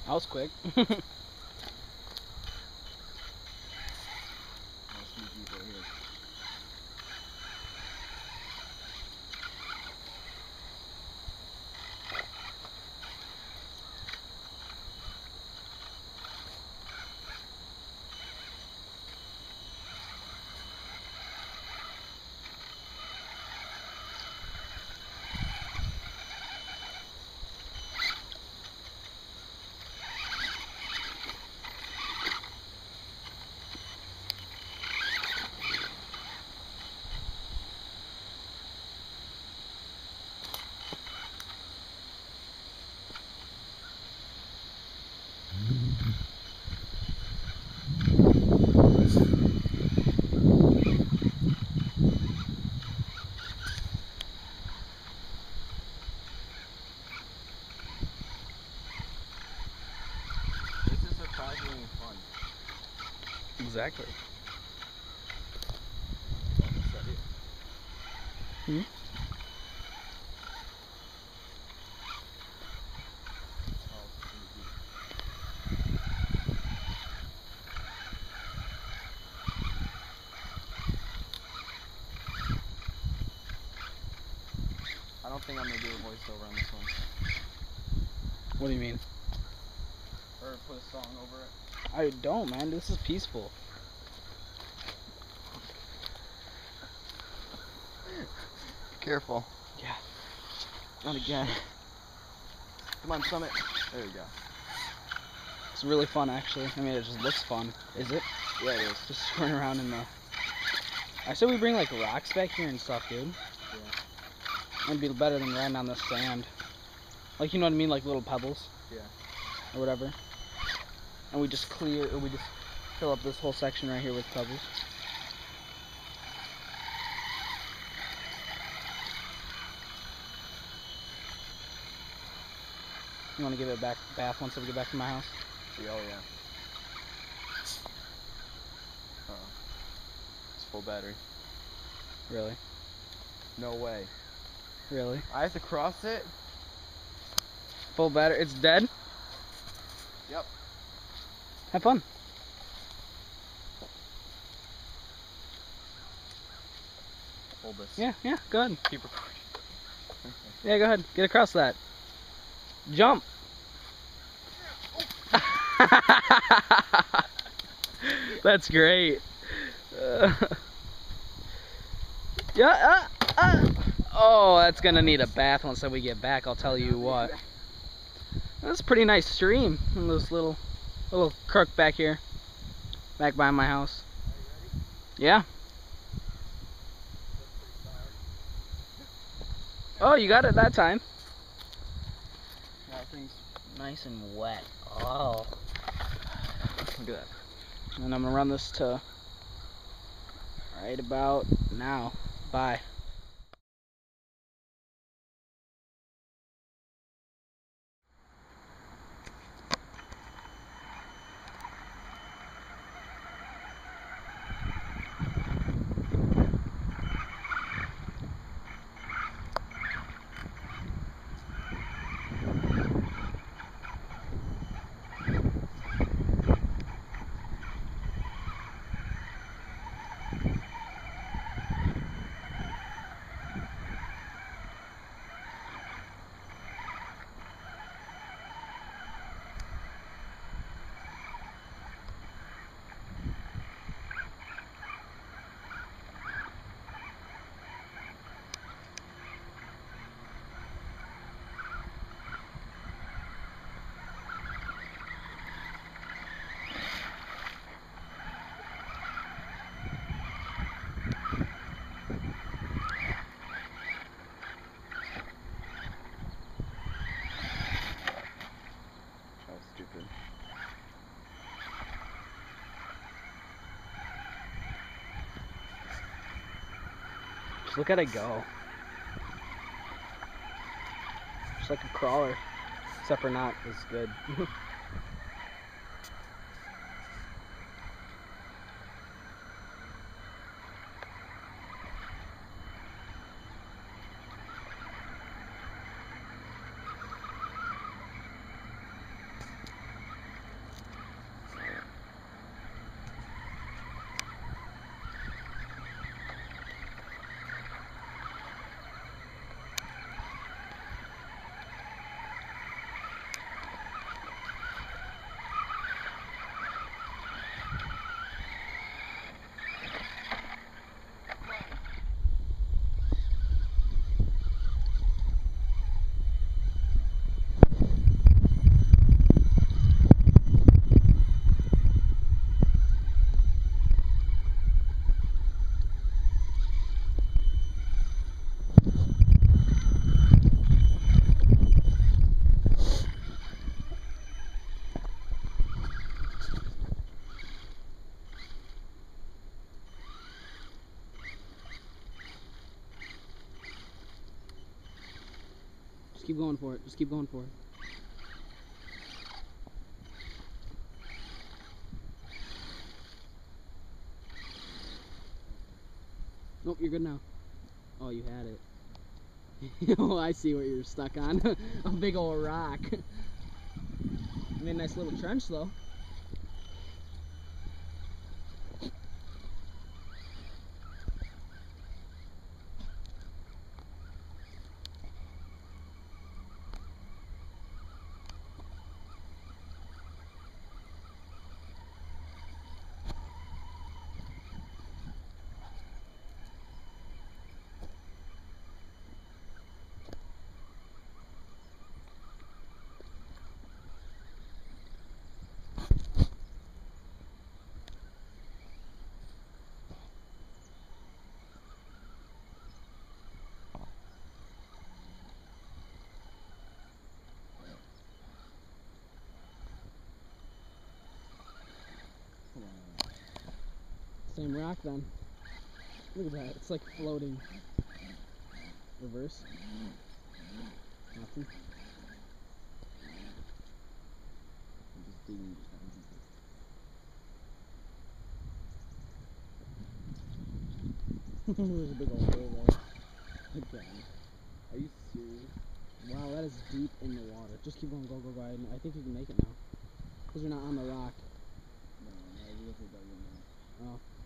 That was quick. Exactly. Hmm? I don't think I'm gonna do a voiceover on this one. What do you mean? Or put a song over it. I don't, man. This is peaceful. Careful. Yeah. Not again. Come on, Summit. There we go. It's really fun, actually. I mean, it just looks fun. Is it? Yeah, it is. Just screwing around in the... I said we bring, like, rocks back here and stuff, dude. Yeah. It'd be better than riding on the sand. Like, you know what I mean? Like little pebbles. Yeah. Or whatever. And we just fill up this whole section right here with pebbles. You want to give it a bath once we get back to my house? Oh, yeah. Uh-oh. It's full battery. Really? No way. Really? I have to cross it? Full battery? It's dead? Yep. Have fun. Hold this. Yeah, go ahead. Keep recording. Yeah, go ahead. Get across that. Jump! That's great. Yeah. Oh, that's gonna need a bath once we get back. I'll tell you what. That's a pretty nice stream. And this little crook back here, back by my house. Yeah. Oh, you got it that time. That thing's Nice and wet. Oh. look at that. And I'm gonna run this to right about now. Bye. That was stupid. Just look at it go. Just like a crawler. Except for not as good. Just keep going for it. Just keep going for it. Nope, you're good now. Oh, you had it. Oh, I see what you're stuck on. A big old rock. Made a nice little trench though. Same rock then. Look at that, it's like floating. Reverse. Nothing. There's a big old hole there. Again. Are you serious? Wow, that is deep in the water. Just keep going, go, go, go. I think you can make it now. Because you're not on the rock. No, you have to go in there. Oh.